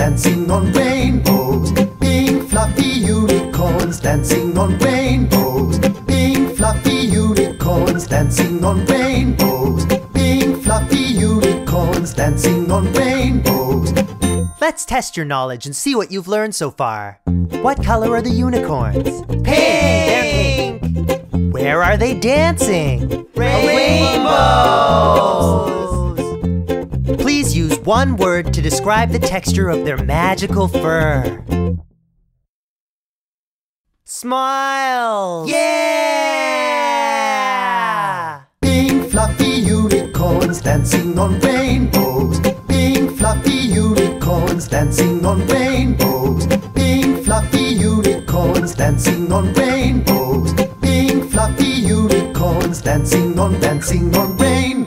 dancing on rainbows. Pink fluffy unicorns dancing on rainbows. Pink fluffy unicorns dancing on rainbows. Pink fluffy unicorns dancing on rainbows. Let's test your knowledge and see what you've learned so far. What color are the unicorns? Pink! They're pink. Where are they dancing? Rainbows! Please use one word to describe the texture of their magical fur. Smile! Yeah! Pink fluffy unicorns dancing on rainbows. Pink fluffy unicorns dancing on rainbows. Pink fluffy unicorns dancing on rainbows. Pink fluffy unicorns dancing on rainbows.